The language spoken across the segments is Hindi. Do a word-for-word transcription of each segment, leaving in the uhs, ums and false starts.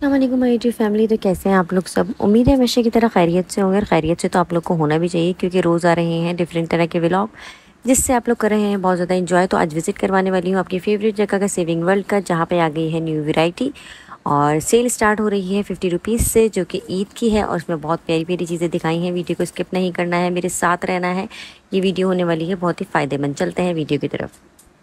अस्सलामुअलैकुम माय यूट्यूब फैमिली। तो कैसे हैं आप लोग सब? उम्मीद है हमेशा की तरह खैरियत से होंगे और खैरियत से तो आप लोग को होना भी चाहिए, क्योंकि रोज़ आ रहे हैं डिफरेंट तरह के व्लॉग जिससे आप लोग कर रहे हैं बहुत ज़्यादा एंजॉय। तो आज विजिट करवाने वाली हूँ आपकी फेवरेट जगह का, सेविंग वर्ल्ड का, जहाँ पे आ गई है न्यू वैरायटी और सेल स्टार्ट हो रही है फिफ्टी रुपीज़ से, जो कि ईद की है। और उसमें बहुत प्यारी प्यारी चीज़ें दिखाई हैं। वीडियो को स्किप नहीं करना है, मेरे साथ रहना है। ये वीडियो होने वाली है बहुत ही फ़ायदेमंद। चलते हैं वीडियो की तरफ।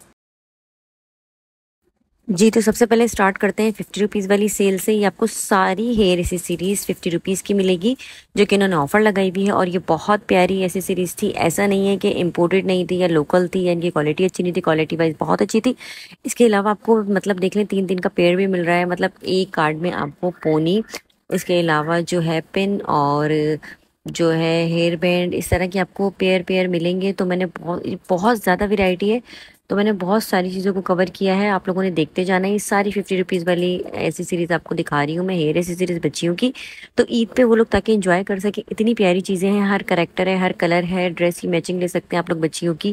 जी, तो सबसे पहले स्टार्ट करते हैं फिफ्टी रुपीज़ वाली सेल से। ये आपको सारी हेयर एसेसरीज़ फिफ्टी रुपीज़ की मिलेगी, जो कि इन्होंने ऑफ़र लगाई हुई है। और ये बहुत प्यारी एसेसरीज़ थी। ऐसा नहीं है कि इम्पोर्टेड नहीं थी या लोकल थी या इनकी क्वालिटी अच्छी नहीं थी, क्वालिटी वाइज बहुत अच्छी थी। इसके अलावा आपको मतलब देख लें तीन दिन का पेड़ भी मिल रहा है, मतलब एक कार्ड में आपको पोनी, इसके अलावा जो है पिन और जो है हेयर बैंड, इस तरह की आपको पेयर पेयर मिलेंगे। तो मैंने बहुत बहुत ज़्यादा वैरायटी है, तो मैंने बहुत सारी चीज़ों को कवर किया है। आप लोगों ने देखते जाना है। ये सारी फिफ्टी रुपीज़ वाली एसेसरीज़ आपको दिखा रही हूँ मैं, हेयर एसेसरीज़ बच्चियों की। तो ईद पे वो लोग ताकि एंजॉय कर सके, इतनी प्यारी चीज़ें हैं। हर करेक्टर है, हर कलर है, ड्रेस की मैचिंग ले सकते हैं आप लोग बच्चियों की।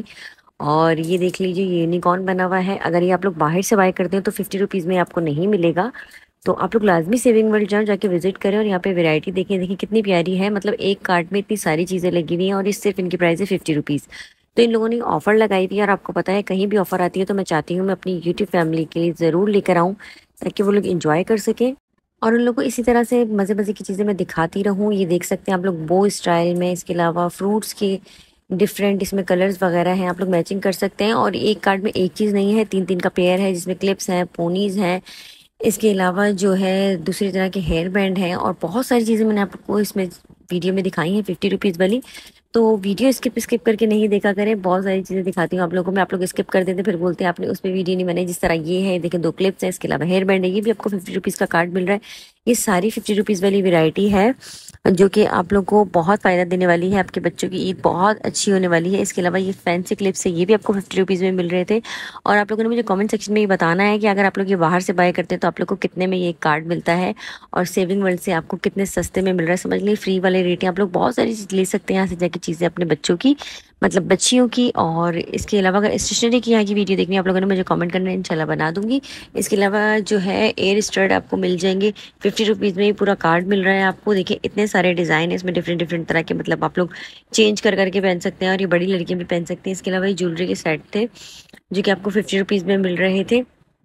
और ये देख लीजिए, ये यूनिकॉर्न बना हुआ है। अगर ये आप लोग बाहर से बाय करते हैं तो फिफ्टी रुपीज़ में आपको नहीं मिलेगा। तो आप लोग लाजमी सेविंग वर्ल्ड जाओ, जाके विजिट करें और यहाँ पे वैरायटी देखें। देखिए कितनी प्यारी है, मतलब एक कार्ट में इतनी सारी चीज़ें लगी हुई हैं और इस सिर्फ इनकी प्राइस है फिफ्टी रुपीज़। तो इन लोगों ने ऑफर लगाई थी, और आपको पता है कहीं भी ऑफर आती है तो मैं चाहती हूँ मैं अपनी यूट्यूब फैमिली के लिए ज़रूर लेकर आऊँ, ताकि वो लोग इंजॉय कर सकें और उन लोगों को इसी तरह से मज़े मज़े की चीज़ें मैं दिखाती रहूँ। ये देख सकते हैं आप लोग बो स्टाइल में, इसके अलावा फ्रूट्स के डिफरेंट इसमें कलर्स वगैरह हैं, आप लोग मैचिंग कर सकते हैं। और एक कार्ड में एक चीज़ नहीं है, तीन तीन का पेयर है, जिसमें क्लिप्स हैं, पोनीज हैं, इसके अलावा जो है दूसरी तरह के हेयर बैंड हैं और बहुत सारी चीज़ें मैंने आपको इसमें वीडियो में दिखाई हैं फिफ्टी रुपीज़ वाली। तो वीडियो स्किप स्किप करके नहीं देखा करें, बहुत सारी चीज़ें दिखाती हूँ आप लोगों को मैं। आप लोग स्किप कर देते फिर बोलते हैं आपने उस पर वीडियो नहीं बनाई। जिस तरह ये है, देखिए दो क्लिप्स हैं, इसके अलावा हेयर बैंड है, ये भी आपको फिफ्टी रुपीज़ का कार्ड मिल रहा है। ये सारी फिफ्टी रुपीज़ वाली वेराइटी है, जो कि आप लोग को बहुत फ़ायदा देने वाली है। आपके बच्चों की ईद बहुत अच्छी होने वाली है। इसके अलावा ये फैंसी क्लिप्स है, ये भी आपको फिफ्टी रुपीज़ में मिल रहे थे। और आप लोगों ने मुझे कमेंट सेक्शन में ये बताना है कि अगर आप लोग ये बाहर से बाय करते हैं तो आप लोग को कितने में ये कार्ड मिलता है, और सेविंग वर्ल्ड से आपको कितने सस्ते में मिल रहा है। समझ लीजिए फ्री वाले रेट हैं। आप लोग बहुत सारी चीज़ ले सकते हैं यहाँ से जाके, चीज़ें अपने बच्चों की, मतलब बच्चियों की। और इसके अलावा अगर स्टेशनरी की यहाँ की वीडियो देखनी है आप लोगों ने मुझे कमेंट करना है, इंशाल्लाह बना दूंगी। इसके अलावा जो है एयर स्टड आपको मिल जाएंगे फिफ्टी रुपीज़ में। ये पूरा कार्ड मिल रहा है आपको। देखिए इतने सारे डिज़ाइन है इसमें, डिफरेंट डिफरेंट तरह के, मतलब आप लोग चेंज कर करके पहन सकते हैं और ये बड़ी लड़कियाँ भी पहन सकती हैं। इसके अलावा ये ज्वेलरी के सेट थे, जो कि आपको फिफ्टी रुपीज़ में मिल रहे थे।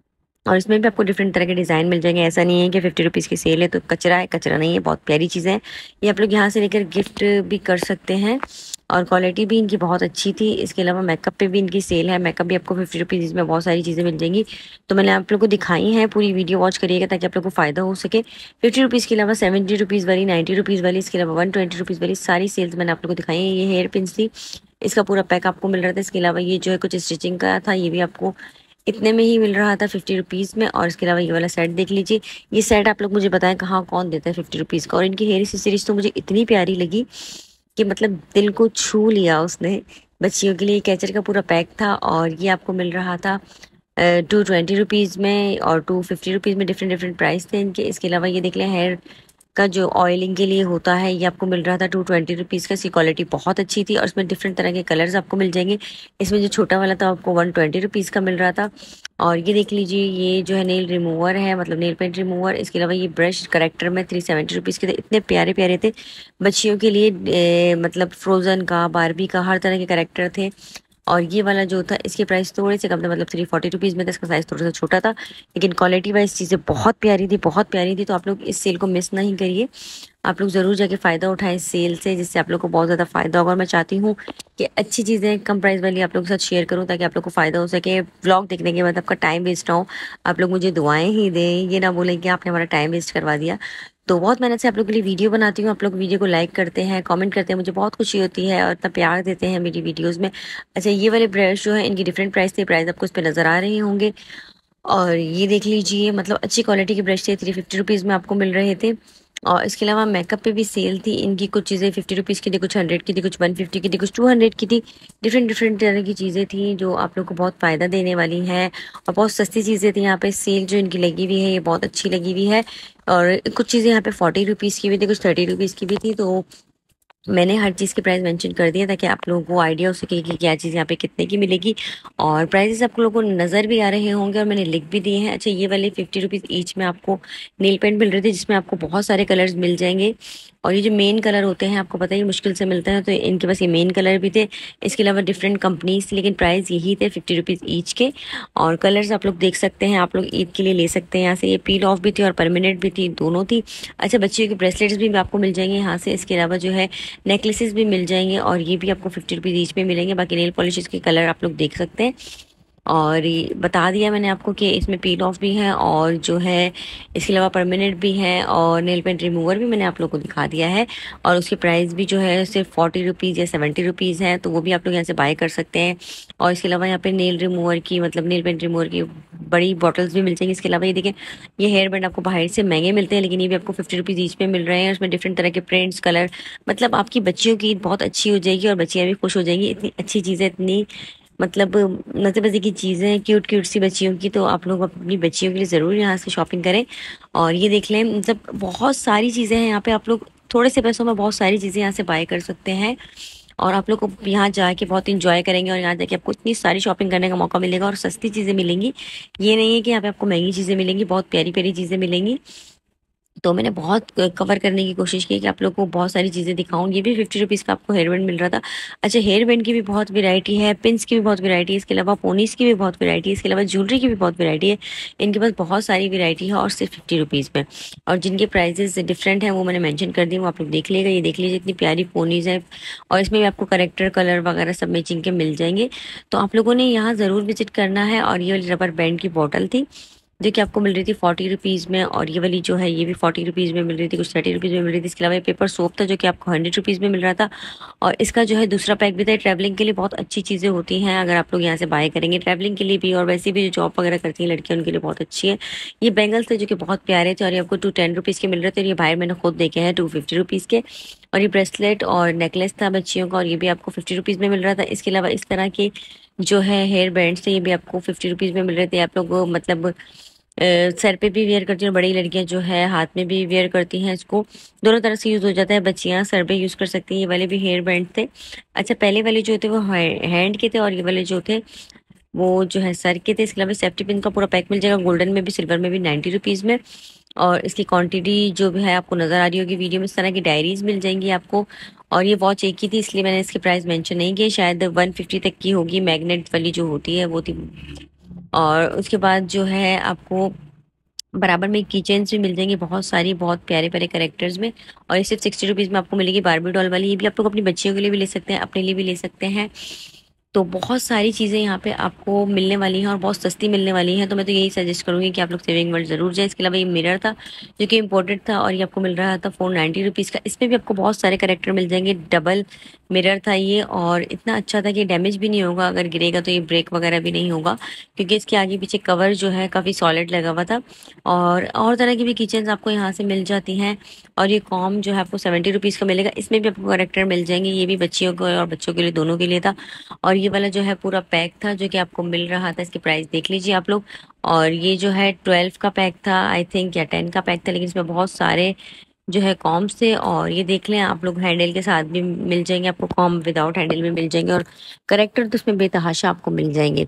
और इसमें भी आपको डिफरेंट तरह के डिज़ाइन मिल जाएंगे। ऐसा नहीं है कि फिफ्टी रुपीज़ की सेल है तो कचरा है, कचरा नहीं है, बहुत प्यारी चीज़ें हैं। ये आप लोग यहाँ से लेकर गिफ्ट भी कर सकते हैं और क्वालिटी भी इनकी बहुत अच्छी थी। इसके अलावा मेकअप पे भी इनकी सेल है, मेकअप भी आपको फिफ्टी रुपीज़ इसमें बहुत सारी चीज़ें मिल जाएंगी। तो मैंने आप लोग को दिखाई हैं, पूरी वीडियो वॉच करिएगा ताकि आप लोग को फ़ायदा हो सके। फिफ्टी रुपीज़ के अलावा सेवेंटी रुपीज़ वाली, नाइन्टी रुपीज़ वाली, इसके अलावा वन ट्वेंटी रुपीज़ वाली सारी सेल्स मैंने आप लोग को दिखाई हैं। ये हेयर पिन्स थी, इसका पूरा पैक आपको मिल रहा था। इसके अलावा ये जो है कुछ स्टिचिंग का था, ये भी आपको इतने में ही मिल रहा था फिफ्टी रुपीज़ में। और इसके अलावा ये वाला सेट देख लीजिए। ये सेट आप लोग मुझे बताएं कहाँ कौन देता है फिफ्टी रुपीज़ का। और इनकी हेयर एक्सेसरीज तो मुझे इतनी प्यारी लगी कि मतलब दिल को छू लिया उसने। बच्चियों के लिए कैचर का पूरा पैक था और ये आपको मिल रहा था टू ट्वेंटी रुपीज़ में और टू फिफ्टी रुपीज़ में। डिफरेंट डिफरेंट प्राइस थे इनके। इसके अलावा ये देख लें हेयर का जो ऑयलिंग के लिए होता है, ये आपको मिल रहा था टू ट्वेंटी रुपीज़ का। इसकी क्वालिटी बहुत अच्छी थी और इसमें डिफरेंट तरह के कलर्स आपको मिल जाएंगे। इसमें जो छोटा वाला था आपको वन ट्वेंटी रुपीज़ का मिल रहा था। और ये देख लीजिए, ये जो है नेल रिमूवर है, मतलब नेल पेंट रिमूवर। इसके अलावा ये ब्रश करेक्टर में थ्री सेवेंटी रुपीज़ के थे। इतने प्यारे प्यारे थे बच्चियों के लिए, ए, मतलब फ्रोज़न का, बारबी का, हर तरह के करेक्टर थे। और ये वाला जो था इसके प्राइस थोड़े से कम थे, मतलब थ्री फोर्टी रुपीज़ में था। इसका साइज़ थोड़ा सा छोटा था, लेकिन क्वालिटी वाइज चीज़ें बहुत प्यारी थी, बहुत प्यारी थी। तो आप लोग इस सेल को मिस नहीं करिए, आप लोग ज़रूर जाके फ़ायदा उठाएं इस सेल से, जिससे आप लोग को बहुत ज़्यादा फ़ायदा होगा। और मैं चाहती हूँ कि अच्छी चीज़ें कम प्राइस वाली आप लोगों के साथ शेयर करूँ, ताकि आप लोग को फ़ायदा हो सके। व्लॉग देखने के बाद आपका टाइम वेस्ट ना हो, आप लोग मुझे दुआएं ही दें, ये ना बोलें कि आपने हमारा टाइम वेस्ट करवा दिया। तो बहुत मेहनत से आप लोग के लिए वीडियो बनाती हूँ। आप लोग वीडियो को लाइक करते हैं, कमेंट करते हैं, मुझे बहुत खुशी होती है और इतना प्यार देते हैं मेरी वीडियोस में। अच्छा, ये वाले ब्रश जो है इनकी डिफरेंट प्राइस थे, प्राइस आपको इस पर नज़र आ रहे होंगे। और ये देख लीजिए, मतलब अच्छी क्वालिटी के ब्रश थे, थ्री फिफ्टी रुपीज़ में आपको मिल रहे थे। और इसके अलावा मेकअप पे भी सेल थी। इनकी कुछ चीज़ें फिफ्टी रुपीज़ की थी, कुछ हंड्रेड की थी, कुछ वन फिफ्टी की थी, कुछ टू हंड्रेड की थी। डिफरेंट डिफरेंट तरह की चीज़ें थी जो आप लोग को बहुत फ़ायदा देने वाली हैं और बहुत सस्ती चीज़ें थी। यहाँ पे सेल जो इनकी लगी हुई है ये बहुत अच्छी लगी हुई है। और कुछ चीज़ें यहाँ पे फोर्टी रुपीज़ की भी थी, कुछ थर्टी रुपीज़ की भी थी। तो मैंने हर चीज़ की प्राइस मेंशन कर दिया ताकि आप लोगों को आइडिया हो सके कि क्या चीज़ यहाँ पे कितने की मिलेगी, और प्राइसेस आप लोगों को नज़र भी आ रहे होंगे और मैंने लिख भी दिए हैं। अच्छा, ये वाले फिफ्टी रुपीज़ ईच में आपको नेल पेंट मिल रहे थे जिसमें आपको बहुत सारे कलर्स मिल जाएंगे, और ये जो मेन कलर होते हैं आपको पता ही मुश्किल से मिलते हैं, तो इनके पास ये मेन कलर भी थे। इसके अलावा डिफरेंट कंपनीज, लेकिन प्राइस यही थे फिफ्टी रुपीज़ ईच के। और कलर्स आप लोग देख सकते हैं, आप लोग ईद के लिए ले सकते हैं यहाँ से। ये पील ऑफ भी थी और परमानेंट भी थी, दोनों थी। अच्छा, बच्चियों के ब्रेसलेट्स भी आपको मिल जाएंगे यहाँ से। इसके अलावा जो है नेकलेसेस भी मिल जाएंगे और ये भी आपको फिफ्टी रुपीज़ ईच में मिलेंगे। बाकी नेल पॉलिश के कलर आप लोग देख सकते हैं। और ये बता दिया मैंने आपको कि इसमें पील ऑफ भी है और जो है इसके अलावा परमानेंट भी है, और नेल पेंट रिमूवर भी मैंने आप लोगों को दिखा दिया है। और उसकी प्राइस भी जो है सिर्फ फोर्टी रुपीज़ या सेवेंटी रुपीज़ है, तो वो भी आप लोग यहाँ से बाय कर सकते हैं। और इसके अलावा यहाँ पे नेल रिमूवर की, मतलब नेल पेंट रिमूवर की बड़ी बॉटल्स भी मिल जाएंगी। इसके अलावा ये देखें, ये हेयर बैंड आपको बाहर से महंगे मिलते हैं, लेकिन ये भी आपको फिफ्टी रुपीज़ ईच में मिल रहे हैं। उसमें डिफरेंट तरह के प्रिंट्स, कलर, मतलब आपकी बच्चियों की ईद बहुत अच्छी हो जाएगी और बच्चियाँ भी खुश हो जाएंगी। इतनी अच्छी चीज़ें, इतनी मतलब मज़े मज़े की चीज़ें हैं, क्यूट क्यूट सी बच्चियों की, तो आप लोग अपनी बच्चियों के लिए ज़रूर यहाँ से शॉपिंग करें। और ये देख लें, मतलब बहुत सारी चीज़ें हैं यहाँ पे, आप लोग थोड़े से पैसों में बहुत सारी चीज़ें यहाँ से बाय कर सकते हैं। और आप लोग को यहाँ जाके बहुत इंजॉय करेंगे और यहाँ जाके आपको इतनी सारी शॉपिंग करने का मौका मिलेगा और सस्ती चीज़ें मिलेंगी। ये नहीं है कि यहाँ पे आपको महंगी चीज़ें मिलेंगी, बहुत प्यारी प्यारी चीज़ें मिलेंगी। तो मैंने बहुत कवर करने की कोशिश की कि आप लोग को बहुत सारी चीज़ें दिखाऊं। ये भी फिफ्टी रुपीज़ का आपको हेयर बैंड मिल रहा था। अच्छा, हेयर बैंड की भी बहुत वैरायटी है, पिन्स की भी बहुत वैरायटी है, इसके अलावा पोनीस की भी बहुत वैरायटी है, इसके अलावा ज्वेलरी की भी बहुत वैरायटी है। इनके पास बहुत सारी वैरायटी है और सिर्फ फिफ्टी रुपीज़ में। और जिनके प्राइजेस डिफरेंट हैं वो मैंने मैंशन कर दिए, वो आप लोग देख लीजिएगा। ये देख लीजिए, इतनी प्यारी पोनीज है और इसमें भी आपको करेक्टर कलर वगैरह सब मैचिंग के मिल जाएंगे। तो आप लोगों ने यहाँ ज़रूर विजिट करना है। और ये वाली रबर बैंड की बॉटल थी जो कि आपको मिल रही थी फोर्टी रुपीज़ में, और ये वाली जो है ये भी फोर्टी रुपीज़ में मिल रही थी, कुछ थर्टी रुपीज़ में मिल रही थी। इसके अलावा ये पेपर सोप था जो कि आपको हंड्रेड रुपीज़ में मिल रहा था। और इसका जो है दूसरा पैक भी था। ट्रैवलिंग के लिए बहुत अच्छी चीज़ें होती हैं अगर आप लोग यहाँ से बाय करेंगे, ट्रैवलिंग के लिए भी, और वैसे भी जो जॉब वगैरह करती हैं लड़कियाँ उनके लिए बहुत अच्छी है। ये बैंगल्स थे जो कि बहुत प्यारे थे और ये आपको टू टेन रुपीज़ के मिल रहे थे, और ये बाहर मैंने खुद देखे हैं टू फिफ्टी रुपीज़ के। और ये ब्रेसलेट और नेकलेस था बच्चियों का और ये भी आपको फिफ्टी रुपीज़ में मिल रहा था। इसके अलावा इस तरह के जो है हेयर बैंड्स थे ये भी आपको फिफ्टी रुपीज़ में मिल रहे थे। आप लोग मतलब अ, सर पे भी वेयर करती हैं, बड़ी लड़कियां जो है हाथ में भी वेयर करती हैं। इसको दोनों तरह से यूज़ हो जाता है, बच्चियां सर पे यूज़ कर सकती हैं। ये वाले भी हेयर बैंड थे। अच्छा, पहले वाले जो थे वो हैंड के थे और ये वाले जो थे वो जो है सर के थे। इसके अलावा सेफ्टी पिन का पूरा पैक मिल जाएगा, गोल्डन में भी सिल्वर में भी नाइन्टी रुपीज़ में। और इसकी क्वांटिटी जो भी है आपको नज़र आ रही होगी वीडियो में, इस तरह की डायरीज मिल जाएंगी आपको। और ये वॉच एक ही थी इसलिए मैंने इसकी प्राइस मेंशन नहीं की, शायद वन फिफ्टी तक की होगी, मैग्नेट वाली जो होती है वो थी। और उसके बाद जो है आपको बराबर में की चेन्स भी मिल जाएंगी बहुत सारी, बहुत प्यारे प्यारे करेक्टर्स में। और ये सिर्फ सिक्सटी रुपीज़ में आपको मिलेगी बारबी डॉल वाली। ये भी आप लोग अपनी बच्चियों के लिए भी ले सकते हैं, अपने लिए भी ले सकते हैं। तो बहुत सारी चीज़ें यहाँ पे आपको मिलने वाली हैं और बहुत सस्ती मिलने वाली हैं। तो मैं तो यही सजेस्ट करूँगी कि आप लोग सेविंग वर्ल्ड ज़रूर जाएं। इसके अलावा ये मिरर था जो कि इम्पोर्टेड था और ये आपको मिल रहा था फोर नाइन्टी रुपीज़ का। इसमें भी आपको बहुत सारे करेक्टर मिल जाएंगे। डबल मिरर था ये और इतना अच्छा था कि डैमेज भी नहीं होगा, अगर गिरेगा तो ये ब्रेक वगैरह भी नहीं होगा क्योंकि इसके आगे पीछे कवर जो है काफ़ी सॉलिड लगा हुआ था। और और तरह की भी किचन्स आपको यहाँ से मिल जाती हैं। और ये कॉम जो है आपको सेवेंटी रुपीज़ का मिलेगा, इसमें भी आपको करेक्टर मिल जाएंगे। ये भी बच्चियों को और बच्चों के लिए, दोनों के लिए था। और ये वाला जो है पूरा पैक था जो कि आपको मिल रहा था, इसकी प्राइस देख लीजिए आप लोग। और ये जो है ट्वेल्व का पैक था आई थिंक, या टेन का पैक था, लेकिन इसमें बहुत सारे जो है कॉम्स थे। और ये देख लें आप लोग, हैंडल के साथ भी मिल जाएंगे आपको, कॉम विदाउट हैंडल भी मिल जाएंगे, और करेक्टर तो इसमें बेतहाशा आपको मिल जाएंगे।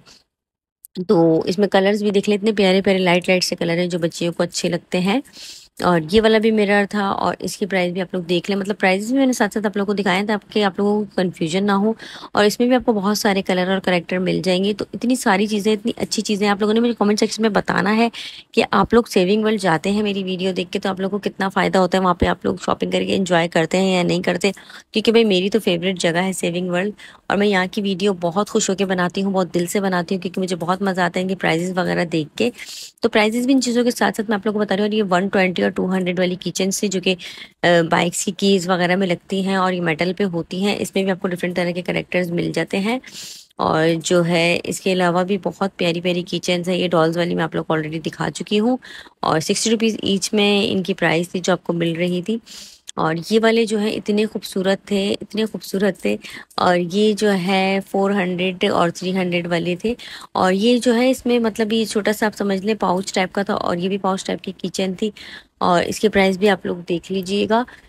तो इसमें कलर्स भी देख लें, इतने प्यारे प्यारे लाइट लाइट से कलर हैं जो बच्चियों को अच्छे लगते हैं। और ये वाला भी मिरर था और इसकी प्राइस भी आप लोग देख लें, मतलब प्राइसेस भी मैंने साथ साथ आप लोगों को दिखाए ताकि आप लोगों को कन्फ्यूजन ना हो। और इसमें भी आपको बहुत सारे कलर और करेक्टर मिल जाएंगे। तो इतनी सारी चीज़ें, इतनी अच्छी चीज़ें, आप लोगों ने मुझे कमेंट सेक्शन में बताना है कि आप लोग सेविंग वर्ल्ड जाते हैं मेरी वीडियो देख के तो आप लोगों को कितना फ़ायदा होता है, वहाँ पर आप लोग शॉपिंग करके इंजॉय करते हैं या नहीं करते। क्योंकि भाई मेरी तो फेवरेट जगह है सेविंग वर्ल्ड और मैं यहाँ की वीडियो बहुत खुश होकर बनाती हूँ, बहुत दिल से बनाती हूँ क्योंकि मुझे बहुत मज़ा आता है इनके प्राइजेस वगैरह देख के। तो प्राइजेस भी इन चीज़ों के साथ साथ मैं आप लोगों को बता रही हूँ। और ये वन ट्वेंटी और टू हंड्रेड वाली किचन से जो कि बाइक्स की कीज़ वगैरह में लगती हैं और ये मेटल पे होती हैं, इसमें भी आपको डिफरेंट तरह के करेक्टर्स मिल जाते हैं। और जो है इसके अलावा भी बहुत प्यारी प्यारी किचन्स है। ये डॉल्स वाली मैं आप लोग को ऑलरेडी दिखा चुकी हूँ और सिक्सटी रुपीज़ ईच में इनकी प्राइस थी जो आपको मिल रही थी। और ये वाले जो है इतने खूबसूरत थे, इतने खूबसूरत थे। और ये जो है फोर हंड्रेड और थ्री हंड्रेड वाले थे। और ये जो है इसमें मतलब ये छोटा सा आप समझ लें पाउच टाइप का था और ये भी पाउच टाइप की किचन थी। और इसकी प्राइस भी आप लोग देख लीजिएगा।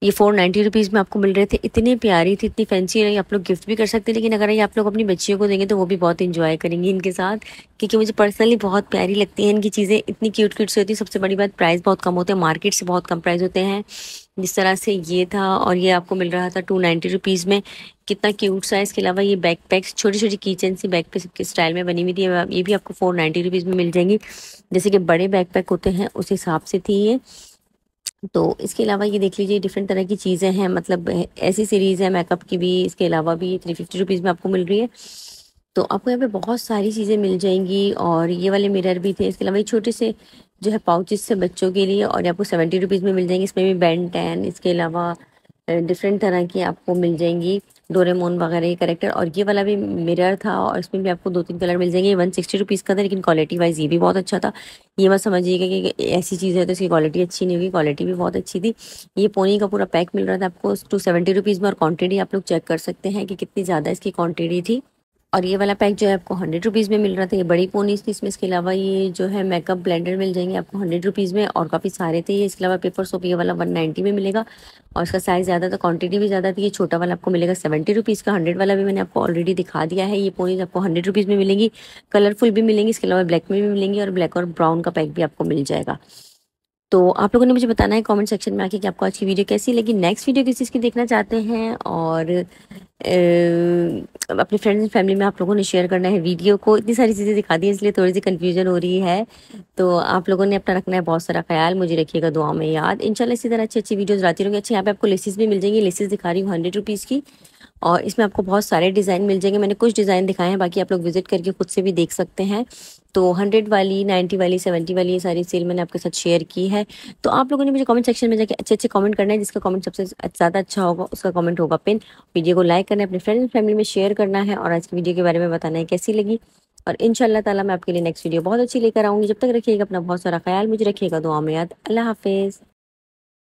ये फोर नाइन्टी रुपीज़ में आपको मिल रहे थे। इतनी प्यारी थी, इतनी फैंसी रही, आप लोग गिफ्ट भी कर सकते हैं, लेकिन अगर ये आप लोग अपनी बच्चियों को देंगे तो वो भी बहुत इंजॉय करेंगी इनके साथ, क्योंकि मुझे पर्सनली बहुत प्यारी लगती हैं इनकी चीज़ें, इतनी क्यूट क्यूट सी होती है। सबसे बड़ी बात, प्राइस बहुत कम होते हैं, मार्केट से बहुत कम प्राइस होते हैं। जिस तरह से ये था, और ये आपको मिल रहा था टू नाइन्टी रुपीज़ में। कितना क्यूट सा है। इसके अलावा ये बैक पैक्स, छोटी छोटी किचन सी बैक पैक के स्टाइल में बनी हुई थी, ये भी आपको फोर नाइन्टी रुपीज़ में मिल जाएंगी। जैसे कि बड़े बैक पैक होते हैं उस हिसाब से थी ये। तो इसके अलावा ये देख लीजिए, डिफरेंट तरह की चीज़ें हैं, मतलब ऐसी सीरीज़ है मेकअप की भी, इसके अलावा भी थ्री फिफ्टी रुपीज़ में आपको मिल रही है। तो आपको यहाँ पे बहुत सारी चीज़ें मिल जाएंगी। और ये वाले मिरर भी थे। इसके अलावा ये छोटे से जो है पाउचेस से बच्चों के लिए, और आपको सेवेंटी रुपीज़ में मिल जाएंगे। इसमें भी बेन टेन, इसके अलावा डिफरेंट तरह की आपको मिल जाएंगी, डोरेमोन वगैरह करेक्टर। और ये वाला भी मिरर था, और इसमें भी आपको दो तीन कलर मिल जाएंगे। वन सिक्सटी रुपीज़ का था, लेकिन क्वालिटी वाइज ये भी बहुत अच्छा था। ये मत समझिएगा कि ऐसी चीज़ है तो इसकी क्वालिटी अच्छी नहीं होगी, क्वालिटी भी बहुत अच्छी थी। ये पोनी का पूरा पैक मिल रहा था आपको टू सेवेंटी रुपीज़ में, और क्वान्टिटी आप लोग चेक कर सकते हैं कि कितनी ज़्यादा इसकी क्वान्टिटी थी। और ये वाला पैक जो है आपको हंड्रेड रुपीज़ में मिल रहा था। ये बड़ी पोनीस थी इसमें। इसके अलावा ये जो है मेकअप ब्लेंडर मिल जाएंगे आपको हंड्रेड रुपीज़ में, और काफ़ी सारे थे ये। इसके अलावा पेपर सोप ये वाला वन नाइन्टी में मिलेगा, और इसका साइज़ ज़्यादा था, क्वांटिटी भी ज़्यादा थी। ये छोटा वाला आपको मिलेगा सेवेंटी रुपीज़ का। हंड्रेड वाला भी मैंने आपको ऑलरेडी दिखा दिया है। ये पोनीस आपको हंड्रेड रुपीज़ में मिलेंगी, कलरफुल भी मिलेंगी। इसके अलावा ब्लैक में भी मिलेंगी, और ब्लैक और ब्राउन का पैक भी आपको मिल जाएगा। तो आप लोगों ने मुझे बताना है कमेंट सेक्शन में आके कि आपको आज की वीडियो कैसी लगी, नेक्स्ट वीडियो किस चीज़ की देखना चाहते हैं, और अपने फ्रेंड्स एंड फैमिली में आप लोगों ने शेयर करना है वीडियो को। इतनी सारी चीज़ें दिखा दी इसलिए थोड़ी सी कन्फ्यूजन हो रही है। तो आप लोगों ने अपना रखना है बहुत सारा ख्याल, मुझे रखिएगा दुआ में याद। इंशाल्लाह इसी तरह अच्छी अच्छी वीडियोज़ लाती रहूँगी। अच्छा, यहाँ पे आपको लेसेस भी मिल जाएंगी। लेसेस दिखा रही हूँ हंड्रेड रुपीज़ की, और इसमें आपको बहुत सारे डिज़ाइन मिल जाएंगे। मैंने कुछ डिज़ाइन दिखाए हैं, बाकी आप लोग विजिट करके खुद से भी देख सकते हैं। तो हंड्रेड वाली, नाइन्टी वाली, सेवेंटी वाली, ये सारी सेल मैंने आपके साथ शेयर की है। तो आप लोगों ने मुझे कमेंट सेक्शन में जाके अच्छे अच्छे कमेंट करना है। जिसका कमेंट सबसे ज़्यादा अच्छा होगा उसका कमेंट होगा पिन। वीडियो को लाइक करना है, अपने फ्रेंड एंड फैमिली में शेयर करना है, और आज की वीडियो के बारे में बताना है कैसी लगी। और इंशाल्लाह ताला मैं आपके लिए नेक्स्ट वीडियो बहुत अच्छी लेकर आऊँगी। जब तक रखिएगा अपना बहुत सारा ख्याल, मुझे रखिएगा दुआ में याद। अल्लाह हाफिज़।